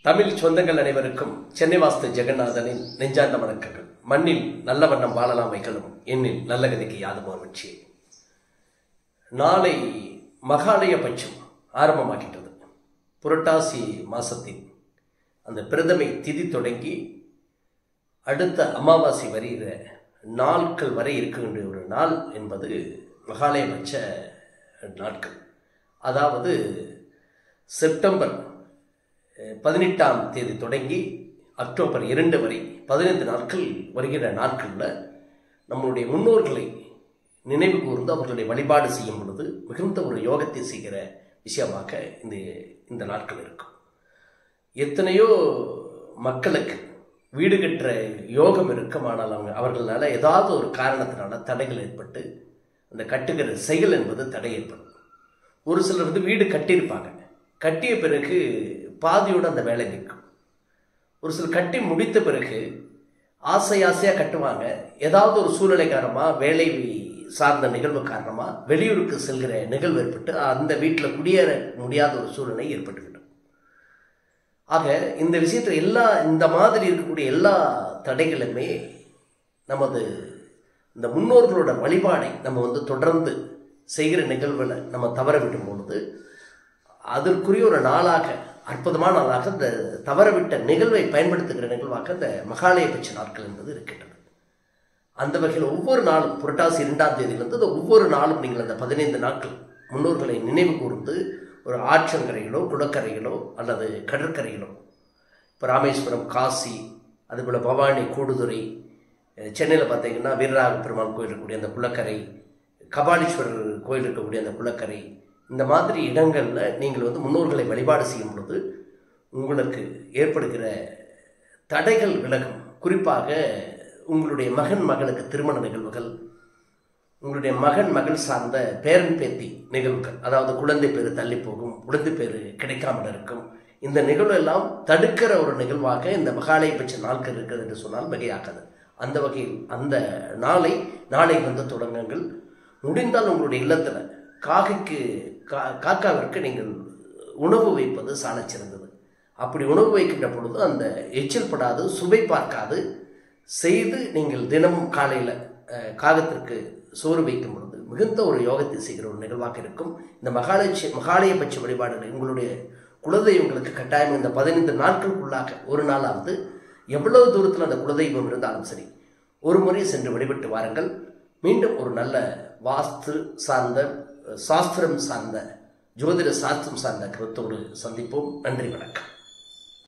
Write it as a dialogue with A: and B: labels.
A: தமிழ் சொந்தங்கள் அனைவருக்கும் சென்னை வாஸ்து ஜெகநாதனின் நெஞ்சார்ந்த வணக்கங்கள். மண்ணில் நல்ல வண்ணம் வாழலாம் வைகளும் எண்ணில் நல்ல கதிக்கு யாதும் மகிழ்ச்சி. நாளை மகாலய பட்சம் ஆரம்பமாகின்றது. புரட்டாசி மாசத்தின் அந்த பிரதமை திதி தொடங்கி அடுத்த அமாவாசை வருகிற நாட்கள் வரை இருக்கின்ற ஒரு நாள் என்பது மகாலயபட்ச நாட்கள். அதாவது செப்டம்பர் 18ஆம் தேதி தொடங்கி அக்டோபர் 2 வரை 15 நாட்கள் வருகிற நாட்களில் நம்மளுடைய முன்னோர்களை நினைவு கூர்ந்து அவர்களுடைய வழிபாடு செய்யும் பொழுது மிகுந்த ஒரு யோகத்தை செய்கிற விஷயமாக இந்த நாட்கள் இருக்கும். எத்தனையோ மக்களுக்கு வீடு கட்டுற யோகம் இருக்கும். ஆனால் அவர்களால் ஏதாவது ஒரு காரணத்தினால தடைகள் ஏற்பட்டு அந்த கட்டுகிற செயல் என்பது தடை ஏற்படும். ஒரு சிலர் வீடு கட்டியிருப்பாங்க, கட்டிய பிறகு பாதியோடு அந்த வேலை நிற்கும். ஒரு சிலர் கட்டி முடித்த பிறகு ஆசையாக கட்டுவாங்க. ஏதாவது ஒரு சூழ்நிலை காரணமாக, வேலை சார்ந்த நிகழ்வு காரணமாக வெளியூருக்கு செல்கிற நிகழ்வு ஏற்பட்டு அந்த வீட்டில் குடியேற முடியாத ஒரு சூழ்நிலை ஏற்பட்டுவிடும். ஆக இந்த விஷயத்தில் இந்த மாதிரி இருக்கக்கூடிய எல்லா தடைகளுமே நமது இந்த முன்னோர்களோட வழிபாடை நம்ம தொடர்ந்து செய்கிற நிகழ்வில் நம்ம தவற விடும் பொழுது அதற்குரிய ஒரு நாளாக, அற்புதமான நாளாக இந்த தவறவிட்ட நிகழ்வை பயன்படுத்துகிற நிகழ்வாக இந்த மகாலயபட்ச நாட்கள் என்பது இருக்கின்றது. அந்த வகையில் ஒவ்வொரு நாளும் புரட்டாசி 2ஆம் தேதியிலிருந்து ஒவ்வொரு நாளும் நீங்கள் அந்த 15 நாட்கள் முன்னோர்களை நினைவு கூர்ந்து ஒரு ஆற்றங்கரையிலோ குளக்கரையிலோ அல்லது கடற்கரையிலோ, இப்போ ராமேஸ்வரம், காசி, அதுபோல் பவானி, கூடுதுறை, சென்னையில் பார்த்தீங்கன்னா வீரராக பெருமாள் கோயில் இருக்கக்கூடிய அந்த குளக்கரை, கபாலீஸ்வரர் கோயில் இருக்கக்கூடிய அந்த குளக்கரை, இந்த மாதிரி இடங்களில் நீங்கள் முன்னோர்களை வழிபாடு செய்யும் பொழுது உங்களுக்கு ஏற்படுகிற தடைகள் விலகும். குறிப்பாக உங்களுடைய மகன் மகளுக்கு திருமண நிகழ்வுகள், உங்களுடைய மகன் மகள் சார்ந்த பேரன் பேத்தி நிகழ்வுகள், அதாவது குழந்தை பேரு தள்ளி போகும், குழந்தை பேரு கிடைக்காமல் இருக்கும், இந்த நிகழ்வு எல்லாம் தடுக்கிற ஒரு நிகழ்வாக இந்த மகாலயபட்ச நாட்கள் இருக்கிறது என்று சொன்னால் மிகையாகாது. அந்த வகையில் அந்த நாளை தொடங்குங்கள். முடிந்தால் உங்களுடைய இல்லத்தில் காக்காவிற்கு நீங்கள் உணவு வைப்பது சாலச் சிறந்தது. அப்படி உணவு வைக்கின்ற பொழுது அந்த எச்சில் படாது, சுவை பார்க்காது செய்து நீங்கள் தினமும் காலையில் காகத்திற்கு சோறு வைக்கும் பொழுது மிகுந்த ஒரு யோகத்தை செய்கிற ஒரு நிகழ்வாக இருக்கும். இந்த மகாலயபட்ச வழிபாடுகள் உங்களுடைய குலதெய்வங்களுக்கு கட்டாயம் இந்த 15 நாட்களுக்குள்ளாக ஒரு நாளாவது எவ்வளவு தூரத்தில் அந்த குலதெய்வம் இருந்தாலும் சரி ஒரு முறை சென்று வழிபட்டு வாருங்கள். மீண்டும் ஒரு நல்ல வாஸ்து சார்ந்த, சாஸ்திரம் சார்ந்த, ஜோதிட சாஸ்திரம் சார்ந்த கருத்தோடு சந்திப்போம். நன்றி, வணக்கம்.